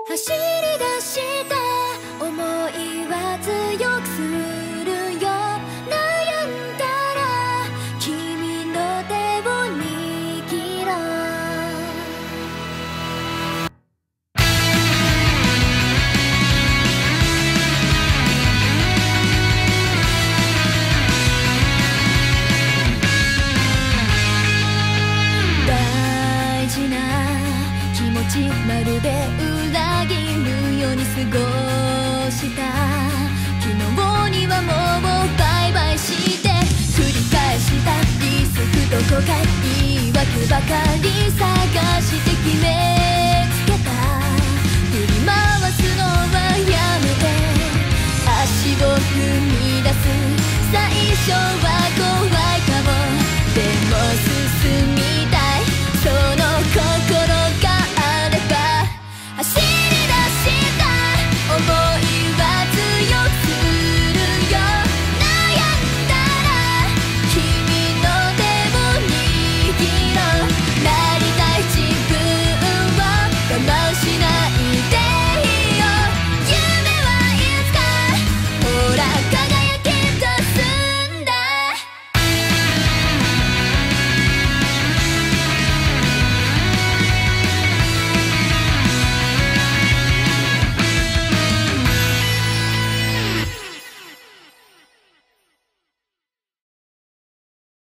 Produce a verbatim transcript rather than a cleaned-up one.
走り出した想いは強くするよ。悩んだら君の手を握ろう。大事な気持ちまるで裏切るように過ごした。昨日にはもうバイバイして繰り返したリスクと後悔言い訳ばかり探